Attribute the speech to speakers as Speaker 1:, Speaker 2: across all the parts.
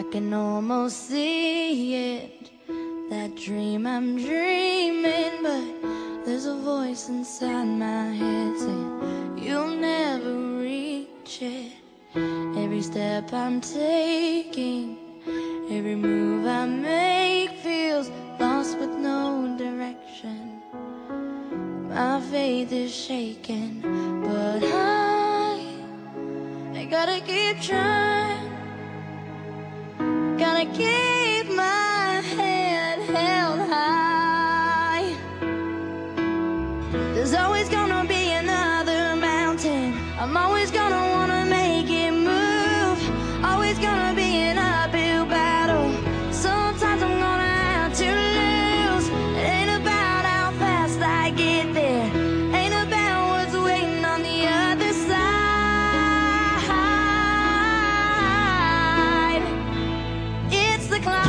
Speaker 1: can almost see it, that dream I'm dreaming, but there's a voice inside my head saying you'll never reach it. Every step I'm taking, every move I make feels lost with no direction. My faith is shaking, but I gotta keep trying. Gotta keep my head held high. There's always gonna be another mountain. I'm always gonna wanna make it move. Always gonna be an uphill battle. Sometimes I'm gonna have to lose. It ain't about how fast I get there, ain't about what's waiting on the other side. It's the climb.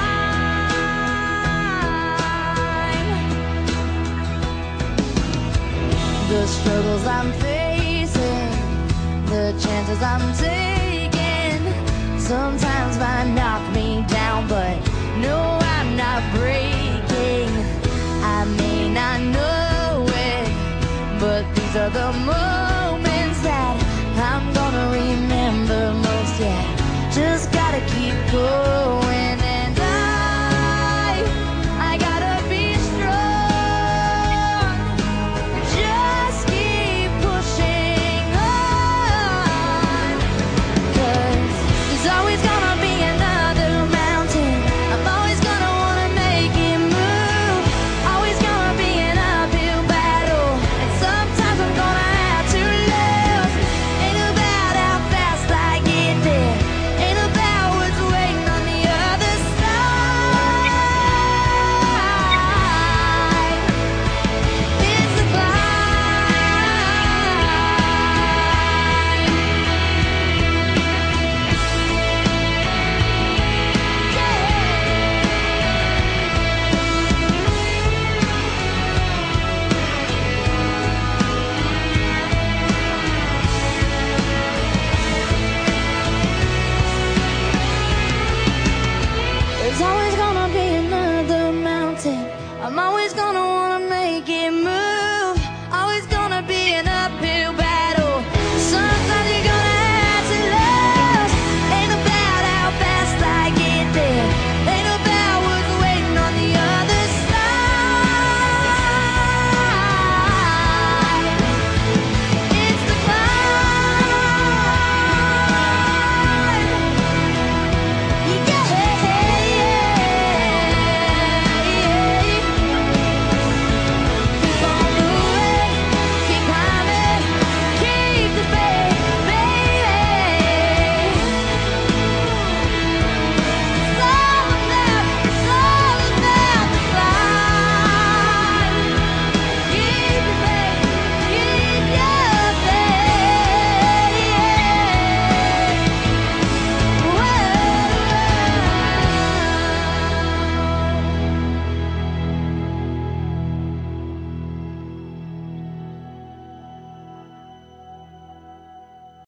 Speaker 1: The struggles I'm facing, the chances I'm taking, sometimes might knock me down, but no, I'm not breaking. I may not know it, but these are the moments that I'm gonna remember most, yeah.